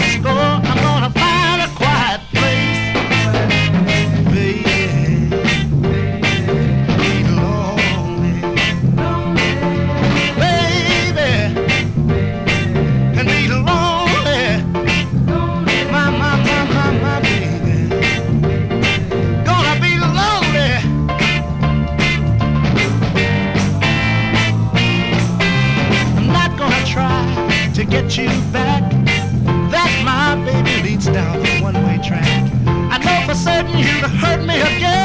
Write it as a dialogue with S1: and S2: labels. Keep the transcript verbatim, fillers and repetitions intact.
S1: score. I'm gonna find a quiet place, baby. Be lonely, baby, and be lonely. My, my, my, my, my baby. Gonna be lonely. I'm not gonna try to get you back. That my baby leads down the one-way track. I know for certain you'd hurt me again.